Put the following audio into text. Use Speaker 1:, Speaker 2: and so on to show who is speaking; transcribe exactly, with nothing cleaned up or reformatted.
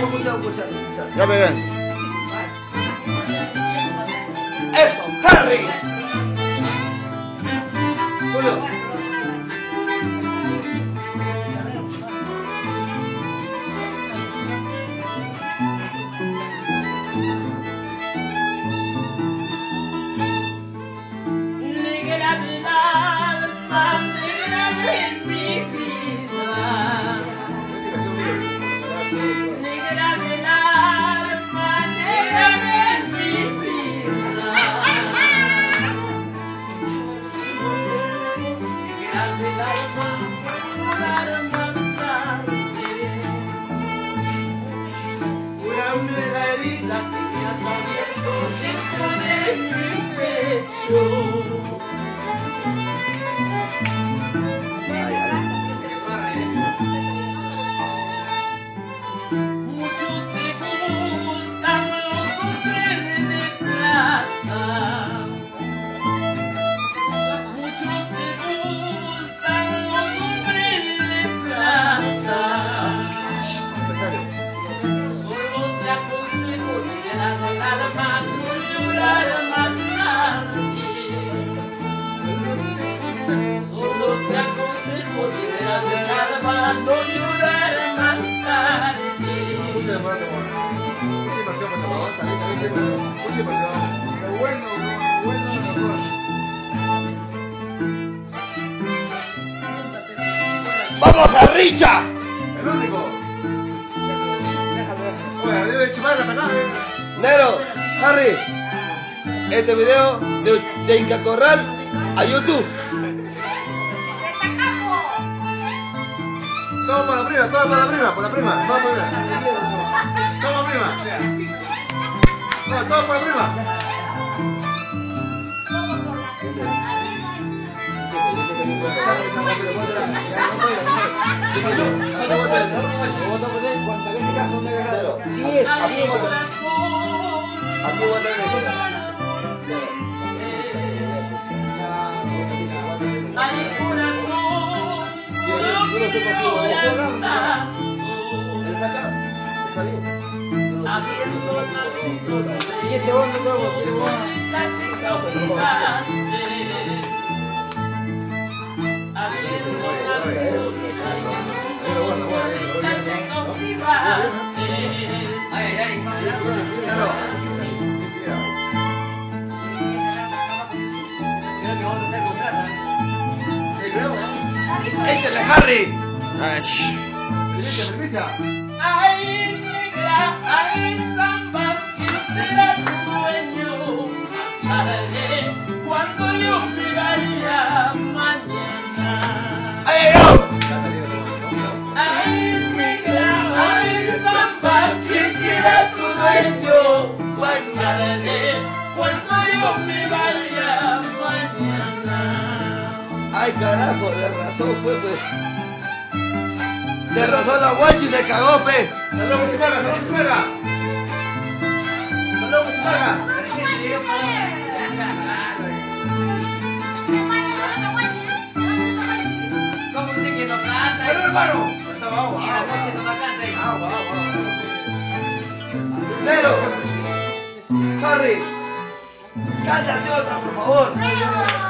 Speaker 1: escuchar, escuchar.
Speaker 2: Ya me ven.
Speaker 1: Esto, Harry. Julio. ¡Vamos a Richa!
Speaker 2: El único. Oye, debe chupar hasta acá.
Speaker 1: Nero, Harry, este video de, de Inca Corral a YouTube.
Speaker 2: Todo para la prima, todo para la prima, por la prima, todo para la prima. Todo prima. No, todo para la prima.
Speaker 3: Y este vos no todo, quiere vos.
Speaker 1: ¡Este es Harry!
Speaker 4: Ay, negra, ay, samba, ¿quién será tu dueño? Haré cuando yo me vaya mañana.
Speaker 1: ¡Ay, Dios!
Speaker 4: Ay, negra, ay, samba, ¿quién será tu dueño? Haré cuando yo me vaya mañana.
Speaker 1: ¡Ay, carajo! De razón fue, pues. De razón la guachi se cagó, pe.
Speaker 2: ¡Salud, Muchimaga! ¡Salud, Muchimaga! ¡Salud, Muchimaga!
Speaker 4: ¿Cómo se que no canta?
Speaker 2: ¡Salud, hermano! Estaba agua,
Speaker 4: Y la noche no va a cantar.
Speaker 2: agua, agua, agua.
Speaker 1: Nero, Harry, cántate otra, por favor.